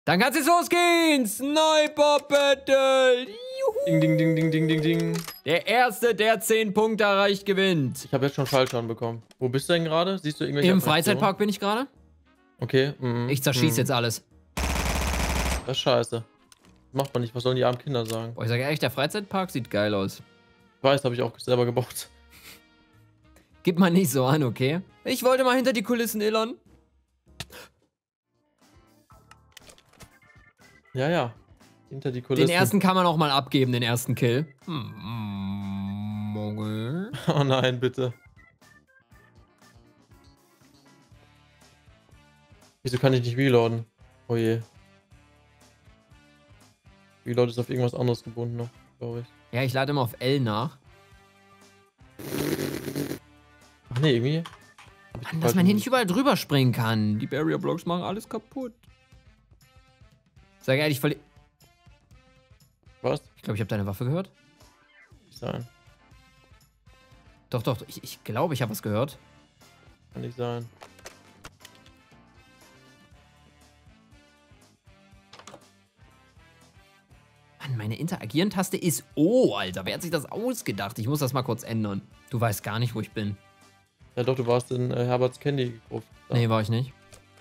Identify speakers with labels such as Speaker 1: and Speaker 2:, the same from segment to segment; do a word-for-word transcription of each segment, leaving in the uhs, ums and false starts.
Speaker 1: Dann kann es jetzt losgehen. Sniper Battle. Juhu.
Speaker 2: Ding, ding, ding, ding, ding, ding, ding.
Speaker 1: Der Erste, der zehn Punkte erreicht, gewinnt.
Speaker 2: Ich habe jetzt schon Fallschaden bekommen. Wo bist du denn gerade? Siehst du irgendwelche
Speaker 1: Im
Speaker 2: Attraktionen?
Speaker 1: Freizeitpark bin ich gerade.
Speaker 2: Okay. Mm,
Speaker 1: Ich zerschieße
Speaker 2: mm.
Speaker 1: jetzt alles.
Speaker 2: Das ist scheiße. Das macht man nicht. Was sollen die armen Kinder sagen?
Speaker 1: Boah, ich sage ehrlich, der Freizeitpark sieht geil aus.
Speaker 2: Ich weiß, habe ich auch selber gebaut.
Speaker 1: Gib mal nicht so an, okay? Ich wollte mal hinter die Kulissen illern.
Speaker 2: Ja, ja. Hinter die Kulissen.
Speaker 1: Den ersten kann man auch mal abgeben, den ersten Kill. Hm, okay.
Speaker 2: Oh nein, bitte. Wieso kann ich nicht reloaden? Oh je. Reload ist auf irgendwas anderes gebunden noch, glaube ich.
Speaker 1: Ja, ich lade immer auf L nach.
Speaker 2: Ach nee, irgendwie.
Speaker 1: Mann, dass man hier nicht überall drüber springen kann. Die Barrier Blocks machen alles kaputt. Sag ehrlich, voll.
Speaker 2: Was?
Speaker 1: Ich glaube, ich habe deine Waffe gehört.
Speaker 2: Nicht sein.
Speaker 1: Doch, doch, ich, ich glaube, ich habe was gehört.
Speaker 2: Kann nicht sein.
Speaker 1: Mann, meine Interagieren-Taste ist O, Alter. Wer hat sich das ausgedacht? Ich muss das mal kurz ändern. Du weißt gar nicht, wo ich bin.
Speaker 2: Ja doch, du warst in äh, Herberts Candy Gruft.
Speaker 1: Nee, war ich nicht.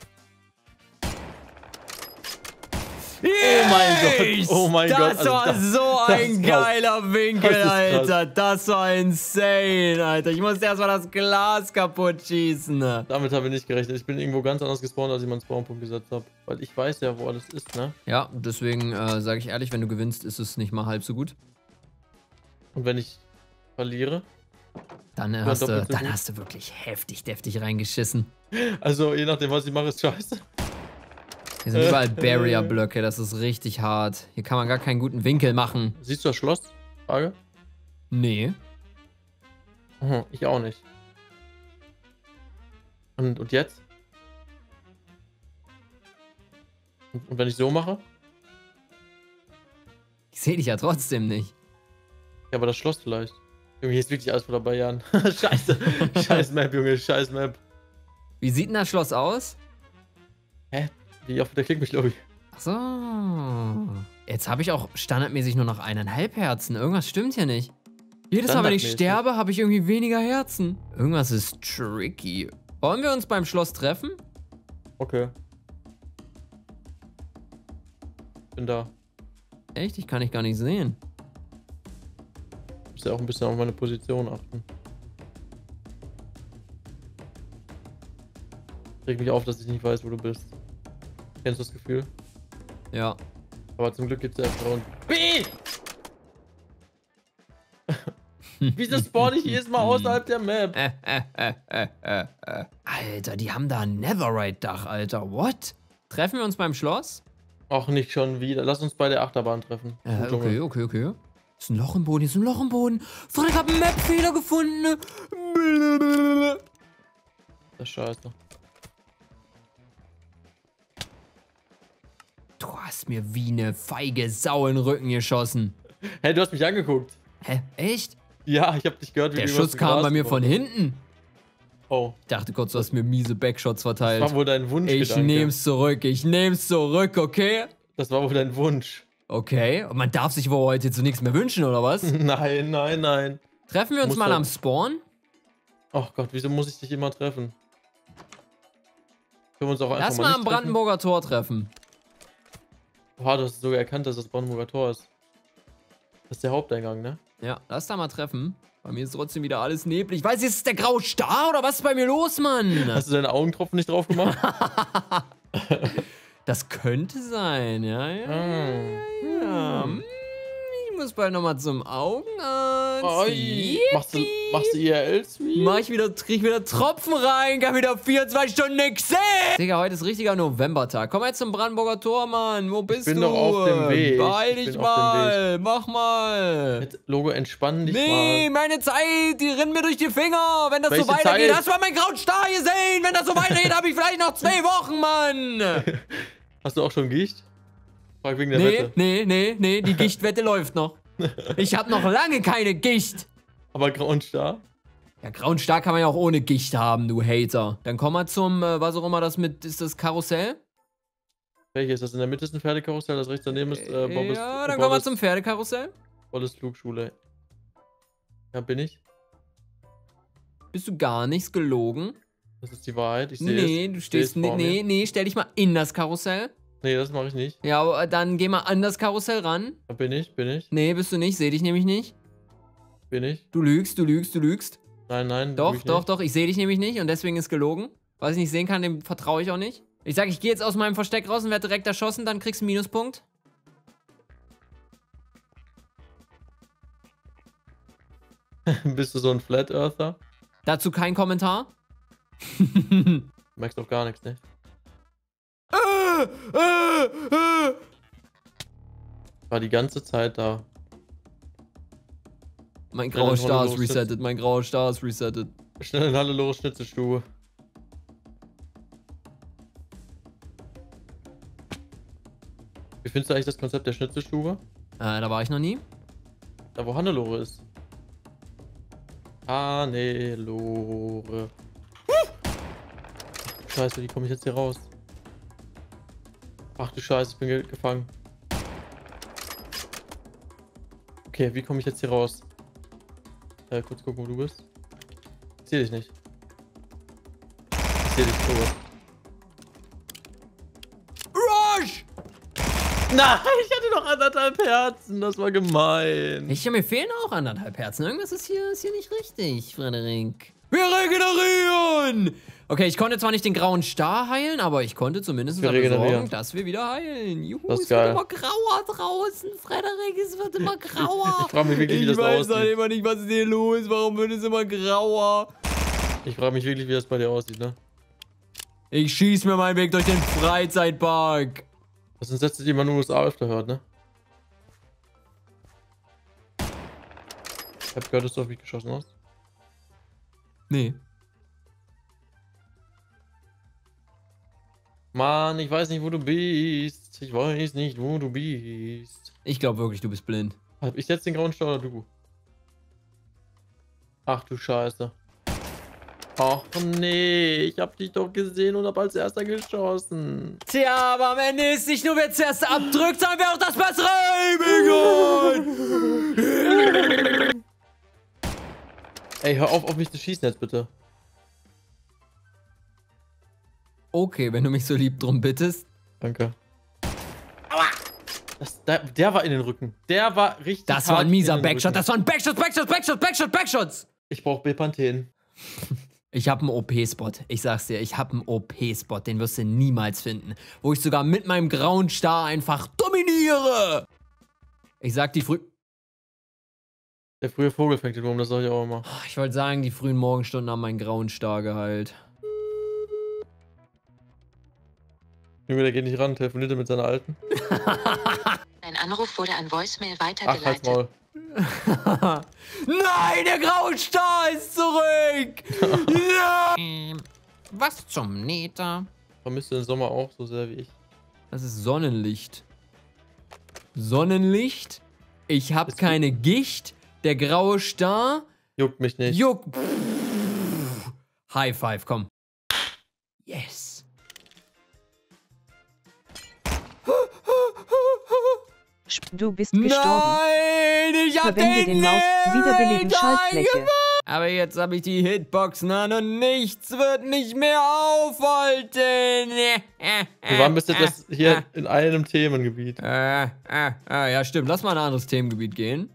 Speaker 2: Oh mein Gott, oh mein
Speaker 1: das
Speaker 2: Gott. Also
Speaker 1: war
Speaker 2: das,
Speaker 1: so
Speaker 2: das
Speaker 1: ein
Speaker 2: ist krass.
Speaker 1: geiler Winkel,
Speaker 2: Das ist krass.
Speaker 1: Alter. Das war insane, Alter. Ich musste erstmal das Glas kaputt schießen.
Speaker 2: Damit habe ich nicht gerechnet. Ich bin irgendwo ganz anders gespawnt, als ich meinen Spawnpunkt gesetzt habe. Weil ich weiß ja, wo alles ist, ne?
Speaker 1: Ja, deswegen äh, sage ich ehrlich, wenn du gewinnst, ist es nicht mal halb so gut.
Speaker 2: Und wenn ich verliere?
Speaker 1: Dann, äh,
Speaker 2: Ja,
Speaker 1: hast, du,
Speaker 2: doppelt so
Speaker 1: dann
Speaker 2: gut.
Speaker 1: hast du wirklich heftig, deftig reingeschissen.
Speaker 2: Also, je nachdem, was ich mache, ist scheiße.
Speaker 1: Hier sind überall Barrier-Blöcke, das ist richtig hart. Hier kann man gar keinen guten Winkel machen.
Speaker 2: Siehst du das Schloss? Frage?
Speaker 1: Nee.
Speaker 2: Mhm, ich auch nicht. Und, und jetzt? Und, und wenn ich so mache?
Speaker 1: Ich sehe dich ja trotzdem nicht.
Speaker 2: Ja, aber das Schloss vielleicht. Irgendwie ist wirklich alles vor dabei, Jan. Scheiße. Scheiß Map, Junge. Scheiß Map.
Speaker 1: Wie sieht denn das Schloss aus?
Speaker 2: Hä? Wie auf der Klick mich, Lobby.
Speaker 1: Ach so. Jetzt habe ich auch standardmäßig nur noch eineinhalb Herzen. Irgendwas stimmt hier nicht. Jedes Mal, wenn ich
Speaker 2: Standardmäßig?
Speaker 1: sterbe, habe ich irgendwie weniger Herzen. Irgendwas ist tricky. Wollen wir uns beim Schloss treffen?
Speaker 2: Okay. Bin da.
Speaker 1: Echt? Ich kann dich gar nicht sehen.
Speaker 2: Muss ja auch ein bisschen auf meine Position achten. Reg mich auf, dass ich nicht weiß, wo du bist. Kennst du das Gefühl?
Speaker 1: Ja.
Speaker 2: Aber zum Glück geht's ja erst rund. Wie? Wieso spawn ich jedes Mal außerhalb der Map?
Speaker 1: Äh, äh, äh, äh, äh, äh. Alter, die haben da ein Netherite-Dach, Alter. What? Treffen wir uns beim Schloss?
Speaker 2: Ach, nicht schon wieder. Lass uns bei der Achterbahn treffen.
Speaker 1: Äh,
Speaker 2: Gut, Junge.
Speaker 1: okay, okay, okay. Ist ein Loch im Boden, ist ein Loch im Boden. Frederik hat einen Map-Fehler gefunden.
Speaker 2: Das ist scheiße.
Speaker 1: Du hast mir wie eine feige Sau in den Rücken geschossen.
Speaker 2: Hey, du hast mich angeguckt.
Speaker 1: Hä? Echt?
Speaker 2: Ja, ich hab dich gehört, wie
Speaker 1: Der
Speaker 2: du
Speaker 1: Schuss
Speaker 2: übers
Speaker 1: kam
Speaker 2: Gras
Speaker 1: bei mir
Speaker 2: gebrochen
Speaker 1: von hinten.
Speaker 2: hast. Oh,
Speaker 1: Ich dachte kurz, du hast mir miese Backshots
Speaker 2: das
Speaker 1: verteilt.
Speaker 2: war wohl dein Wunsch.
Speaker 1: Ich nehm's zurück, ich nehm's zurück, okay?
Speaker 2: Das war wohl dein Wunsch.
Speaker 1: Okay, und man darf sich wohl heute zu nichts mehr wünschen, oder was?
Speaker 2: Nein, nein, nein.
Speaker 1: Treffen wir uns
Speaker 2: Muss
Speaker 1: mal
Speaker 2: doch-
Speaker 1: am Spawn?
Speaker 2: Ach Gott, wieso muss ich dich immer treffen? Können wir uns auch einfach
Speaker 1: Lass
Speaker 2: mal
Speaker 1: mal
Speaker 2: nicht
Speaker 1: am
Speaker 2: treffen?
Speaker 1: Brandenburger Tor treffen.
Speaker 2: Boah, du hast sogar erkannt, dass das Brandenburger Tor ist. Das ist der Haupteingang, ne?
Speaker 1: Ja, lass da mal treffen. Bei mir ist trotzdem wieder alles neblig. Weiß ich, ist es der graue Star oder was ist bei mir los, Mann?
Speaker 2: Hast du deine Augentropfen nicht drauf gemacht?
Speaker 1: Das könnte sein, ja, ja,
Speaker 2: Ah.
Speaker 1: ja. Hm, Ich muss bald nochmal zum Augenarzt.
Speaker 2: Oi. Machst du, machst du I R L-Stream?
Speaker 1: Mach ich wieder, krieg wieder Tropfen rein, kann wieder vierundzwanzig Stunden nix sehen. Digga, heute ist richtiger Novembertag. Komm jetzt zum Brandenburger Tor, Mann. Wo bist du?
Speaker 2: bin doch auf dem Weg.
Speaker 1: Beeil
Speaker 2: Ich
Speaker 1: dich
Speaker 2: bin auf dem
Speaker 1: mal. Mach mal.
Speaker 2: Jetzt, Logo, entspann dich
Speaker 1: Nee,
Speaker 2: mal.
Speaker 1: meine Zeit, die rinnt mir durch die Finger. Wenn das
Speaker 2: Welche
Speaker 1: so weitergeht,
Speaker 2: Zeit?
Speaker 1: hast du mal meinen grauen Star gesehen? Wenn das so weitergeht, habe ich vielleicht noch zwei Wochen, Mann.
Speaker 2: Hast du auch schon Gicht? Frag wegen der
Speaker 1: Nee,
Speaker 2: Wette.
Speaker 1: nee, nee, nee, die Gichtwette läuft noch. Ich habe noch lange keine Gicht.
Speaker 2: Aber grauen Star?
Speaker 1: Ja, grauen Star kann man ja auch ohne Gicht haben, du Hater. Dann komm mal zum, äh, was auch immer das mit, ist das Karussell?
Speaker 2: Welches? Ist das in der Mitte ist ein Pferdekarussell, das rechts daneben ist äh, Bobbes,
Speaker 1: Ja,
Speaker 2: äh,
Speaker 1: dann kommen wir
Speaker 2: Bobbes-
Speaker 1: zum Pferdekarussell.
Speaker 2: Bolles Flugschule. Ja, bin ich?
Speaker 1: Bist du gar nichts gelogen?
Speaker 2: Das ist die Wahrheit. Ich sehe
Speaker 1: Nee,
Speaker 2: es.
Speaker 1: du
Speaker 2: Ich
Speaker 1: stehst.
Speaker 2: sehe es
Speaker 1: Nee,
Speaker 2: vor
Speaker 1: nee,
Speaker 2: mir.
Speaker 1: nee, stell dich mal in das Karussell.
Speaker 2: Nee, das mache ich nicht.
Speaker 1: Ja, aber dann geh mal an das Karussell ran.
Speaker 2: Da bin ich, bin ich,
Speaker 1: Nee, bist du nicht, seh dich nämlich nicht.
Speaker 2: bin ich.
Speaker 1: Du lügst, du lügst, du lügst.
Speaker 2: Nein, nein.
Speaker 1: Doch,
Speaker 2: lüg ich
Speaker 1: doch,
Speaker 2: nicht.
Speaker 1: doch, ich sehe dich nämlich nicht und deswegen ist gelogen. Was ich nicht sehen kann, dem vertraue ich auch nicht. Ich sag, ich gehe jetzt aus meinem Versteck raus und werde direkt erschossen, dann kriegst du einen Minuspunkt.
Speaker 2: Bist du so ein Flat Earther?
Speaker 1: Dazu kein Kommentar.
Speaker 2: Du merkst doch gar nichts, ne?
Speaker 1: äh, äh, äh.
Speaker 2: War die ganze Zeit da.
Speaker 1: Mein
Speaker 2: Ja,
Speaker 1: grauer
Speaker 2: dann
Speaker 1: Star
Speaker 2: hol
Speaker 1: ist
Speaker 2: los,
Speaker 1: resettet, mein grauer Star ist resettet.
Speaker 2: Schnell in Hannelore Schnitzelstube. Wie findest du eigentlich das Konzept der Schnitzelstube?
Speaker 1: Äh, da war ich noch nie.
Speaker 2: Da wo Hannelore ist. Hannelore. Scheiße, wie komme ich jetzt hier raus? Ach du Scheiße, ich bin ge gefangen. Okay, wie komme ich jetzt hier raus? Äh, kurz gucken, wo du bist. Ich sehe dich nicht. Ich sehe dich tot.
Speaker 1: Rush!
Speaker 2: Nein, ich hatte noch anderthalb Herzen. Das war gemein.
Speaker 1: Ich, mir fehlen auch anderthalb Herzen. Irgendwas ist hier, ist hier nicht richtig, Frederik. Wir regenerieren! Okay, ich konnte zwar nicht den grauen Star heilen, aber ich konnte zumindest
Speaker 2: Wir
Speaker 1: dafür
Speaker 2: regenerieren.
Speaker 1: sorgen, dass wir wieder heilen. Juhu,
Speaker 2: Das ist
Speaker 1: es wird
Speaker 2: geil.
Speaker 1: immer grauer draußen, Frederik, es wird immer grauer.
Speaker 2: Ich frage mich wirklich, wie
Speaker 1: Ich
Speaker 2: das
Speaker 1: weiß halt
Speaker 2: aussieht.
Speaker 1: immer nicht, was ist hier los, warum wird es immer grauer?
Speaker 2: Ich frage mich wirklich, wie das bei dir aussieht, ne?
Speaker 1: Ich schieß mir meinen Weg durch den Freizeitpark.
Speaker 2: Das sind Sätze, die man in den U S A öfter hört, ne? Ich hab gehört, dass du auf mich geschossen hast.
Speaker 1: Nee.
Speaker 2: Mann, ich weiß nicht, wo du bist. Ich weiß nicht, wo du bist.
Speaker 1: Ich glaube wirklich, du bist blind.
Speaker 2: Hab ich jetzt den grauen Star oder du? Ach du Scheiße. Ach nee, ich hab dich doch gesehen und hab als erster geschossen.
Speaker 1: Tja, aber am Ende ist nicht nur, wer zuerst abdrückt, sondern wer auch das bessere Aiming hat.
Speaker 2: Ey, hör auf, auf mich zu schießen jetzt bitte.
Speaker 1: Okay, wenn du mich so lieb drum bittest.
Speaker 2: Danke. Aua! Das, der, der war in den Rücken. Der war richtig.
Speaker 1: Das war
Speaker 2: hart
Speaker 1: ein mieser
Speaker 2: in den
Speaker 1: Backshot.
Speaker 2: Rücken.
Speaker 1: Das war ein Backshot, Backshot, Backshot, Backshot, Backshots.
Speaker 2: Ich brauch Bepanthen.
Speaker 1: Ich habe einen O P-Spot. Ich sag's dir, ich habe einen O P-Spot. Den wirst du niemals finden. Wo ich sogar mit meinem grauen Star einfach dominiere. Ich sag die früh...
Speaker 2: Der frühe Vogel fängt den Wurm, das sag ich auch immer.
Speaker 1: Ich wollte sagen, die frühen Morgenstunden haben meinen grauen Star geheilt.
Speaker 2: Junge, der geht nicht ran, telefoniert er mit seiner Alten.
Speaker 3: Dein Anruf wurde an Voicemail
Speaker 2: Ach, halt's
Speaker 3: weitergeleitet.
Speaker 2: Maul.
Speaker 1: Nein, der graue Star ist zurück! Nein! Was zum Neter?
Speaker 2: Vermisst du den Sommer auch so sehr wie ich?
Speaker 1: Das ist Sonnenlicht. Sonnenlicht? Ich hab
Speaker 2: Ist
Speaker 1: keine Gicht. Der graue Star?
Speaker 2: Juckt mich nicht.
Speaker 1: Juck. High five, komm. Yes.
Speaker 4: Du bist gestorben.
Speaker 1: Nein, ich hab
Speaker 4: Verwende
Speaker 1: den
Speaker 4: den Maus wiederbeleben
Speaker 1: nicht
Speaker 4: Schaltfläche.
Speaker 1: eingemacht. Aber jetzt habe ich die Hitboxen an und nichts wird mich mehr aufhalten.
Speaker 2: Wir waren bis jetzt erst hier in einem Themengebiet.
Speaker 1: Äh, äh, äh, ja stimmt. Lass mal in ein anderes Themengebiet gehen.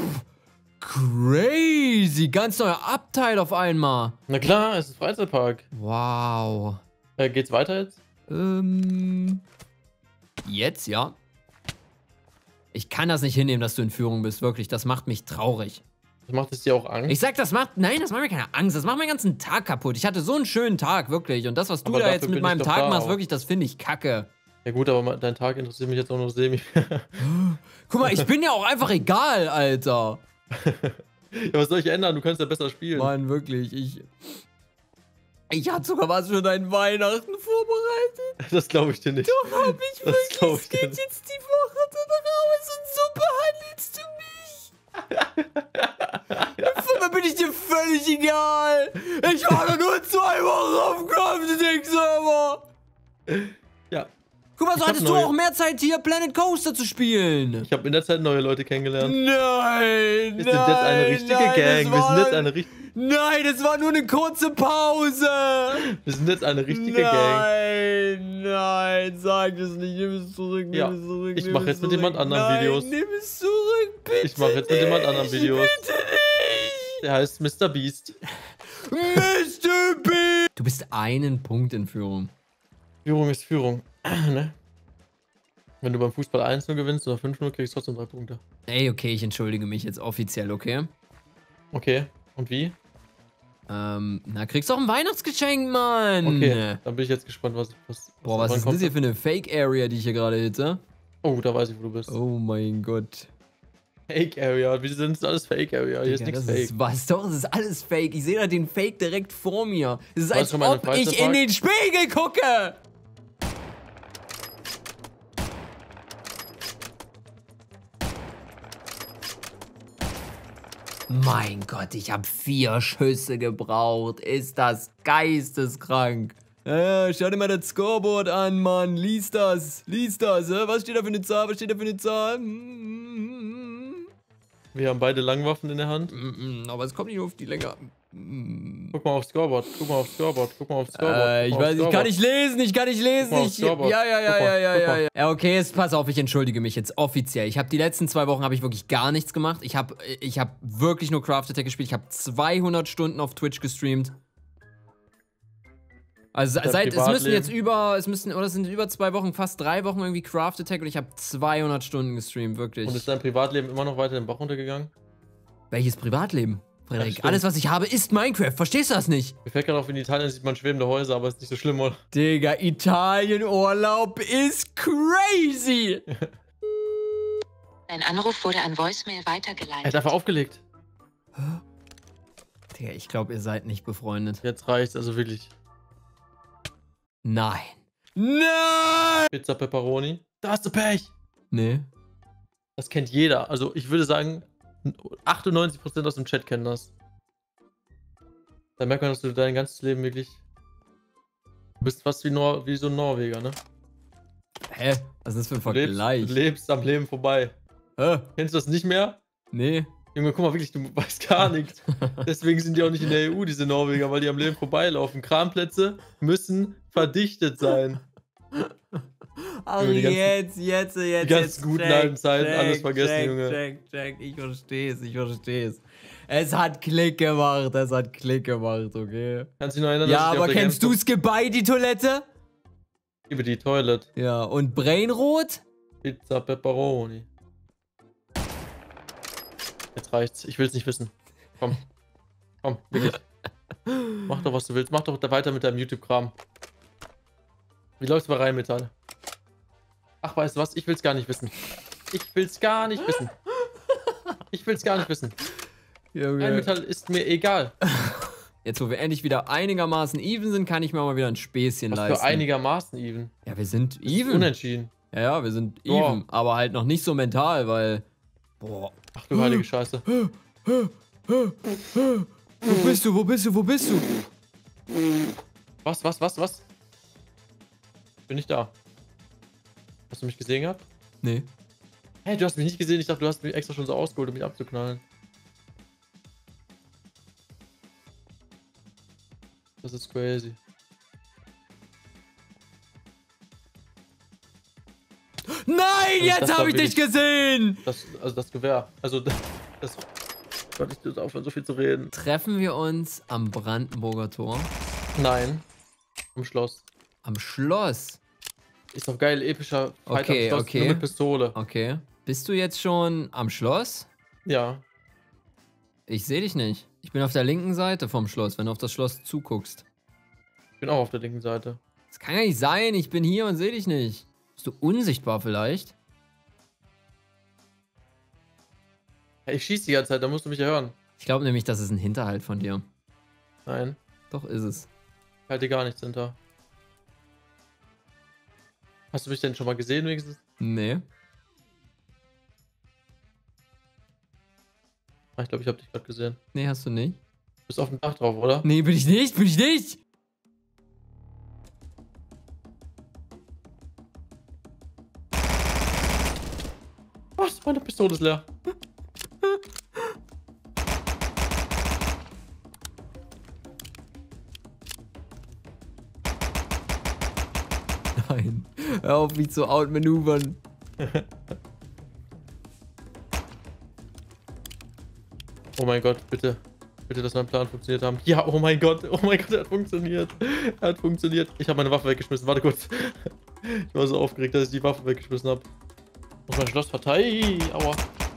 Speaker 1: Crazy. Ganz neuer Abteil auf einmal.
Speaker 2: Na klar, es ist Freizeitpark.
Speaker 1: Wow.
Speaker 2: Äh, geht's weiter jetzt?
Speaker 1: Ähm. Jetzt, ja. Ich kann das nicht hinnehmen, dass du in Führung bist. Wirklich, das macht mich traurig.
Speaker 2: Das macht es dir auch Angst?
Speaker 1: Ich sag, das macht... Nein, das macht mir keine Angst. Das macht meinen ganzen Tag kaputt. Ich hatte so einen schönen Tag, wirklich. Und das, was du
Speaker 2: Aber
Speaker 1: da
Speaker 2: dafür
Speaker 1: jetzt mit
Speaker 2: bin
Speaker 1: meinem
Speaker 2: ich doch
Speaker 1: Tag
Speaker 2: da
Speaker 1: machst,
Speaker 2: auch.
Speaker 1: wirklich, das finde ich kacke.
Speaker 2: Ja gut, aber ma- dein Tag interessiert mich jetzt auch noch semi.
Speaker 1: Guck mal, ich bin ja auch einfach egal, Alter.
Speaker 2: Ja, was soll ich ändern? Du kannst ja besser spielen.
Speaker 1: Mann, wirklich, ich... Ich hatte sogar was für deinen Weihnachten vorbereitet.
Speaker 2: Das glaube ich dir nicht.
Speaker 1: Doch, hab ich
Speaker 2: Das
Speaker 1: wirklich.
Speaker 2: glaub
Speaker 1: Es
Speaker 2: ich dir
Speaker 1: geht
Speaker 2: nicht.
Speaker 1: jetzt die Woche dann raus und so behandelst du mich. Dabei bin ich dir völlig egal. Ich war doch nur zwei Wochen auf dem Kampf-Server.
Speaker 2: Ja.
Speaker 1: Guck mal, so
Speaker 2: Ich hab
Speaker 1: hattest du
Speaker 2: neue-
Speaker 1: auch mehr Zeit hier Planet Coaster zu spielen.
Speaker 2: Ich habe in der Zeit neue Leute kennengelernt.
Speaker 1: Nein,
Speaker 2: Wir sind jetzt eine richtige
Speaker 1: nein,
Speaker 2: Gang.
Speaker 1: das
Speaker 2: Wir
Speaker 1: war-
Speaker 2: sind jetzt eine richtige...
Speaker 1: Nein, das war nur eine kurze Pause.
Speaker 2: Wir sind jetzt eine richtige Gang.
Speaker 1: Nein, nein, sag es nicht, nimm es zurück, nimm
Speaker 2: Ja,
Speaker 1: es zurück.
Speaker 2: ich
Speaker 1: nimm
Speaker 2: mach
Speaker 1: es
Speaker 2: jetzt mit
Speaker 1: zurück.
Speaker 2: jemand anderen
Speaker 1: nein,
Speaker 2: Videos.
Speaker 1: Nimm es zurück, bitte.
Speaker 2: Ich mache jetzt mit jemand anderen
Speaker 1: nicht,
Speaker 2: Videos.
Speaker 1: Bitte nicht.
Speaker 2: Der heißt Mister Beast.
Speaker 1: Mister B. Du bist einen Punkt in Führung.
Speaker 2: Führung ist Führung. Ne? Wenn du beim Fußball eins null gewinnst oder fünf null, kriegst du trotzdem drei Punkte.
Speaker 1: Ey, okay, ich entschuldige mich jetzt offiziell, okay?
Speaker 2: Okay, und wie?
Speaker 1: Ähm, na, kriegst doch ein Weihnachtsgeschenk, Mann.
Speaker 2: Okay, dann bin ich jetzt gespannt, was... was
Speaker 1: Boah, was
Speaker 2: wann
Speaker 1: ist
Speaker 2: kommt
Speaker 1: das hier für eine Fake-Area, die ich hier gerade hitte?
Speaker 2: Oh, da weiß ich, wo du bist.
Speaker 1: Oh mein Gott.
Speaker 2: Fake Area. Wie sind das alles Fake Area? Hier ist
Speaker 1: Digga,
Speaker 2: nichts
Speaker 1: das
Speaker 2: Fake.
Speaker 1: ist was? Doch, das ist alles Fake. Ich sehe da den Fake direkt vor mir. Es ist,
Speaker 2: Weißt
Speaker 1: als
Speaker 2: du, meine
Speaker 1: ob
Speaker 2: Freizeit
Speaker 1: ich in
Speaker 2: mag?
Speaker 1: den Spiegel gucke. Mein Gott, ich habe vier Schüsse gebraucht. Ist das geisteskrank. Ja, ja, schau dir mal das Scoreboard an, Mann. Lies das. Lies das. Hä? Was steht da für eine Zahl? Was steht da für eine Zahl? Mm,
Speaker 2: Wir haben beide Langwaffen in der Hand.
Speaker 1: mm, mm, Aber es kommt nicht auf die Länge. Mm.
Speaker 2: Guck mal aufs Scoreboard. Guck mal aufs Scoreboard. Guck mal aufs Scoreboard.
Speaker 1: Äh, ich
Speaker 2: Guck mal
Speaker 1: weiß,
Speaker 2: aufs
Speaker 1: ich kann
Speaker 2: Scoreboard.
Speaker 1: nicht lesen, ich kann nicht lesen.
Speaker 2: Guck mal aufs
Speaker 1: Ich,
Speaker 2: Scoreboard.
Speaker 1: ja, ja, ja,
Speaker 2: Guck mal,
Speaker 1: ja, ja,
Speaker 2: guck
Speaker 1: ja,
Speaker 2: mal.
Speaker 1: ja. Ja, okay, jetzt pass auf, ich entschuldige mich jetzt offiziell. Ich habe die letzten zwei Wochen habe ich wirklich gar nichts gemacht. Ich habe ich hab wirklich nur Craft Attack gespielt. Ich habe zweihundert Stunden auf Twitch gestreamt. Also
Speaker 2: Dein
Speaker 1: seit, es müssen
Speaker 2: Privatleben?
Speaker 1: jetzt über, es müssen, oder es sind über zwei Wochen, fast drei Wochen irgendwie Craft Attack und ich habe zweihundert Stunden gestreamt, wirklich.
Speaker 2: Und ist dein Privatleben immer noch weiter den Bach runtergegangen?
Speaker 1: Welches Privatleben?
Speaker 2: Ja,
Speaker 1: Frederik,
Speaker 2: stimmt.
Speaker 1: alles was ich habe ist Minecraft, verstehst du das nicht?
Speaker 2: Mir fällt gerade auf, in Italien sieht man schwebende Häuser, aber ist nicht so schlimm, oder?
Speaker 1: Digga, Italien-Urlaub ist crazy!
Speaker 3: Dein Anruf wurde an Voicemail
Speaker 2: Er hat
Speaker 3: weitergeleitet.
Speaker 2: einfach aufgelegt.
Speaker 1: Digga, ich glaube, ihr seid nicht befreundet.
Speaker 2: Jetzt reicht's, also wirklich.
Speaker 1: Nein. Nein!
Speaker 2: Pizza Pepperoni. Da hast du Pech.
Speaker 1: Nee.
Speaker 2: Das kennt jeder. Also ich würde sagen, achtundneunzig Prozent aus dem Chat kennen das. Da merkt man, dass du dein ganzes Leben wirklich... Du bist fast wie, Nor wie so ein Norweger, ne?
Speaker 1: Hä? Was ist das für ein
Speaker 2: Du lebst,
Speaker 1: Vergleich?
Speaker 2: du lebst am Leben vorbei.
Speaker 1: Hä?
Speaker 2: Kennst du das nicht mehr?
Speaker 1: Nee.
Speaker 2: Junge, guck mal, wirklich, du weißt gar nichts. Deswegen sind die auch nicht in der E U, diese Norweger, weil die am Leben vorbeilaufen. Kramplätze müssen verdichtet sein.
Speaker 1: Ach,
Speaker 2: Junge, die ganzen-
Speaker 1: jetzt, jetzt, jetzt,
Speaker 2: die ganzen
Speaker 1: jetzt.
Speaker 2: guten
Speaker 1: check,
Speaker 2: alten Zeiten,
Speaker 1: check,
Speaker 2: alles vergessen,
Speaker 1: check,
Speaker 2: Junge.
Speaker 1: Check, check, ich versteh's, ich versteh's. Es hat Klick gemacht, es hat Klick gemacht, okay?
Speaker 2: Kannst du dich noch erinnern,
Speaker 1: Ja,
Speaker 2: dass ich
Speaker 1: aber
Speaker 2: auf der
Speaker 1: kennst du
Speaker 2: Gamescom-
Speaker 1: Skibidi, die Toilette?
Speaker 2: Über die Toilet.
Speaker 1: Ja, und Brainrot?
Speaker 2: Pizza Pepperoni. Jetzt reicht's. Ich will's nicht wissen. Komm. Komm, wirklich. Mach doch, was du willst. Mach doch da weiter mit deinem YouTube-Kram. Wie läuft's bei Rheinmetall? Ach, weißt du was? Ich will's gar nicht wissen. Ich will's gar nicht wissen. Ich will's gar nicht wissen.
Speaker 1: Junge.
Speaker 2: Rheinmetall ist mir egal.
Speaker 1: Jetzt, wo wir endlich wieder einigermaßen even sind, kann ich mir mal wieder ein Späßchen
Speaker 2: Was
Speaker 1: leisten.
Speaker 2: für einigermaßen even.
Speaker 1: Ja, wir sind
Speaker 2: Das ist
Speaker 1: even.
Speaker 2: Unentschieden.
Speaker 1: Ja, ja, wir sind
Speaker 2: Boah.
Speaker 1: even, aber halt noch nicht so mental, weil... Boah.
Speaker 2: Ach du heilige Scheiße.
Speaker 1: Wo bist du, wo bist du, wo bist du?
Speaker 2: Was, was, was, was? Bin ich da. Hast du mich gesehen gehabt?
Speaker 1: Nee.
Speaker 2: Hey, du hast mich nicht gesehen. Ich dachte, du hast mich extra schon so ausgeholt, um mich abzuknallen. Das ist crazy.
Speaker 1: Nein,
Speaker 2: Also
Speaker 1: jetzt
Speaker 2: das
Speaker 1: habe
Speaker 2: war
Speaker 1: ich dich
Speaker 2: wirklich-
Speaker 1: gesehen!
Speaker 2: Das, also das Gewehr. Also das... das Gott, ich muss aufhören, so viel zu reden.
Speaker 1: Treffen wir uns am Brandenburger Tor?
Speaker 2: Nein. Im Schloss.
Speaker 1: Am Schloss?
Speaker 2: Ist doch geil, epischer Fight
Speaker 1: Okay,
Speaker 2: am Schloss,
Speaker 1: okay.
Speaker 2: nur mit Pistole.
Speaker 1: Okay. Bist du jetzt schon am Schloss?
Speaker 2: Ja.
Speaker 1: Ich sehe dich nicht. Ich bin auf der linken Seite vom Schloss, wenn du auf das Schloss zuguckst.
Speaker 2: Ich bin auch auf der linken Seite.
Speaker 1: Das kann ja nicht sein, ich bin hier und sehe dich nicht. Bist du unsichtbar vielleicht?
Speaker 2: Hey, ich schieße die ganze Zeit, da musst du mich ja hören.
Speaker 1: Ich glaube nämlich, das ist ein Hinterhalt von dir.
Speaker 2: Nein,
Speaker 1: Doch, ist es.
Speaker 2: ich halte gar nichts hinter. Hast du mich denn schon mal gesehen wenigstens?
Speaker 1: Nee.
Speaker 2: Ah, ich glaube, ich habe dich gerade gesehen.
Speaker 1: Nee, hast du nicht.
Speaker 2: Du bist auf dem Dach drauf, oder?
Speaker 1: Nee, bin ich nicht, bin ich nicht!
Speaker 2: Was? Meine Pistole ist leer.
Speaker 1: Nein. Hör auf, mich zu outmanövern.
Speaker 2: Oh mein Gott, bitte. Bitte, dass mein Plan funktioniert haben. Ja, oh mein Gott. Oh mein Gott, er hat funktioniert. Er hat funktioniert. Ich habe meine Waffe weggeschmissen. Warte kurz. Ich war so aufgeregt, dass ich die Waffe weggeschmissen habe. Muss mein Schloss verteidigen. Aua.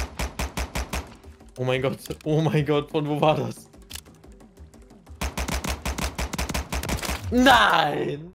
Speaker 2: Oh mein Gott. Oh mein Gott. Von wo war das? Nein!